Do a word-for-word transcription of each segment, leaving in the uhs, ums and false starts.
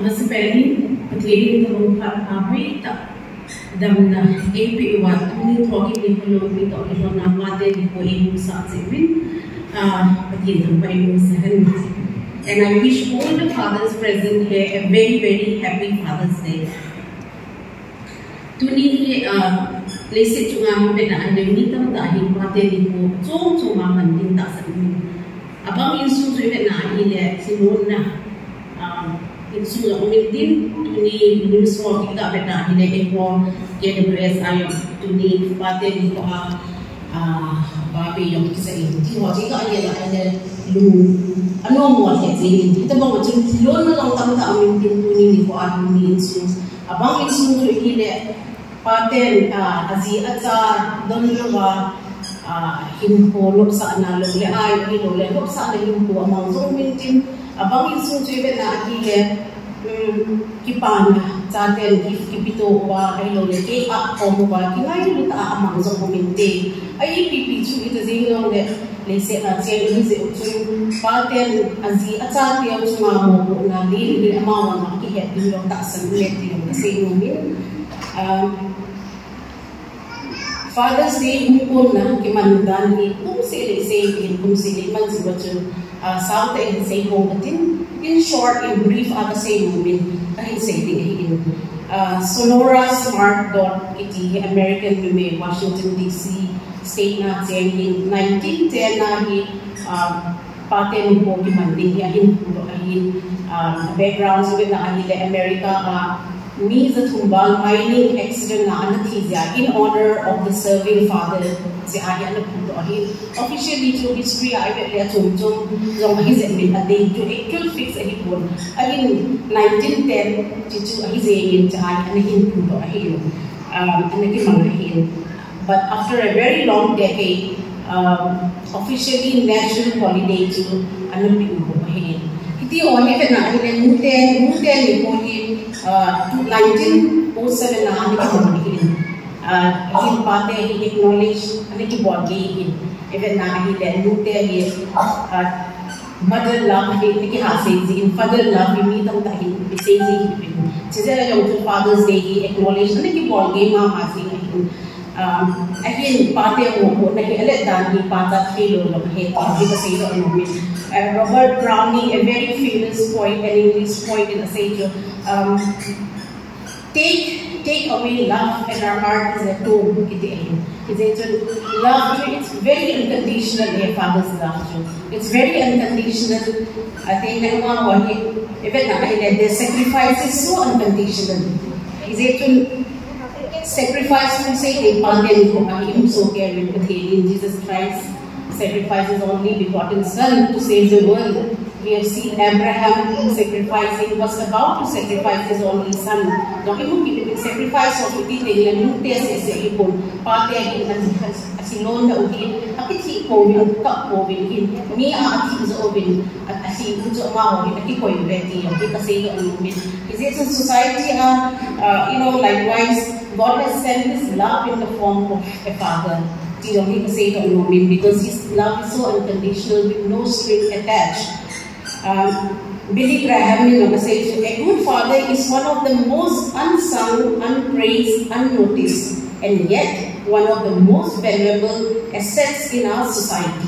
Mas pwede, pati rin ito ang papaita. Dam na A P iwat, ni Toki ni Kulong ni Toki Kulong na mate ni ko imo sa Zibin, pati rin pa imo sa Hanit. And I wish all the fathers present here a very, very happy Father's Day. Tuni, lesit yung aming pinaan na unitang dahil mate ni ko, so-so mamanding ta sa inyo. Abang insun suyo na ile, sinun na. Insun na kumintin, tuni, minuswa kita pinaan na eko, K W S I, tuni, mate ni ko ah, babi yung kisa inyo. Tiwa, tika ay yan, ay lu, ano mo at yan, ito ba mo, silon na lang tamta aming tintuni ni ko at ni insun. Abang insun suyo ile, paten, azi at sa, doon yung hinpolop sa analog le ay ilole lop sa analog po amang zumintin abang insun suyo na akile kipan sa atin kipito wa ilole ke a komo ba kinay luta amang zumintin ay ipipichu ito zingong le lese na siya lese utsun paten azi at sa atin sumamo na lili amang makihet din yung taasan ulit yung kasi yung Father's Day mukul na kimandan ni kung sila isayin kung sila man siwatsun sa atin say hongatin in short in brief aga say moment kahit say tingin Sonora Smart dot iti American Lume Washington D C state na siyang nineteen ten na hi paten po kimandin yahin pulo ahin background sa na anila America me the Tumbal mining accident na anatizya in honor of the serving father si Aya na puto ahin. Officially through history ay kaya tumtum yung ahizin min a day to actual fix ahin po. Ahin nineteen ten chichu ahizin sa Aya anahin puto ahin. Anahin mga ahin. But after a very long decade, um, officially national holiday to anapin po ahin. Iti o ni na ahin muten muten ni po nineteen oh seven na ani kamahin hin pate hi acknowledge ani ki body even na hi le nute hi mother love hi ki hase ji father love hi mi tang ta hi say ji chizera yung Father's Day hi acknowledge ani ki body ma ma si again pate mo ko na hi ale dan hi pata khelo lo he ti kasi ro no Uh, Robert Browning, a very famous poet, an English poet in the sage, um, take take away love and our heart is a tomb. It's love, it's very unconditional, a father's love. It's very unconditional. I think even the sacrifice is so unconditional. Is it sacrifice to say they pardon him so care with Jesus Christ? Sacrifices only begotten Son to save the world. We have seen Abraham sacrificing, was about to sacrifice his only son. Now, if you sacrifice of it, they will not test it. Pate asilon na uhin, akit si Kovin, kap Kovin, me akit is Ovin, at asin uso maho, akit ko yung beti, akit kasi yung umin. Is it in society, you know, likewise, God has sent His love in the form of a father. You know, he can say it on because his love is so unconditional with no string attached. Um, Billy Graham, you know, says, a good father is one of the most unsung, unpraised, unnoticed, and yet one of the most valuable assets in our society.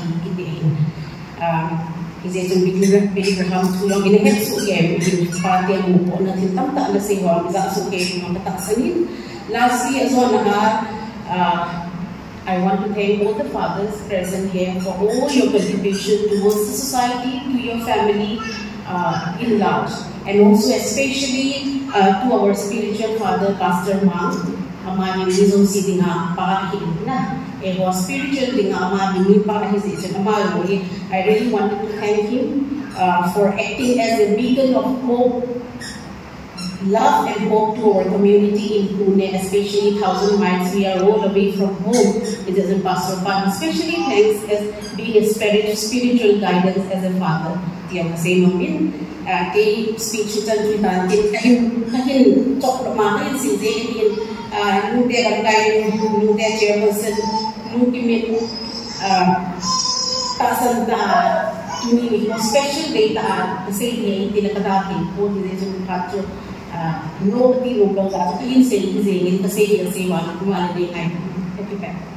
He says, Billy Graham, tulong inahet suke, pati ang mupo na tintamta na siya, bisa suke mga kataksanin. Lastly, as well, uh, I want to thank all the fathers present here for all your contribution towards the society, to your family uh, in large, and also especially uh, to our spiritual father, Pastor Mang. Ama yung si dinga pakahin na. It was spiritual dinga ama yung pakahis ama. I really wanted to thank him uh, for acting as a beacon of hope, love and hope to our community in Pune, especially thousand miles we are all away from home. It doesn't Pastor Pan, especially thanks as being a spirit, spiritual guidance as a father. Tiyan kasi namin, kay speech ito ang tuwitan, kahin, kahin, talk naman, kahin sinzin, nung de rangkay, nung de chairperson, nung kimin, tasan na, ini special data at kasi niya hindi nakadating po hindi sa capture no di lugaw sa akin sa izinin kasi yung siwa kumala din ay okay